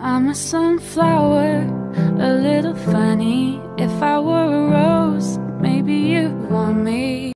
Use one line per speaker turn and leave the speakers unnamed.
I'm a sunflower, a little funny. If I were a rose, maybe you'd want me.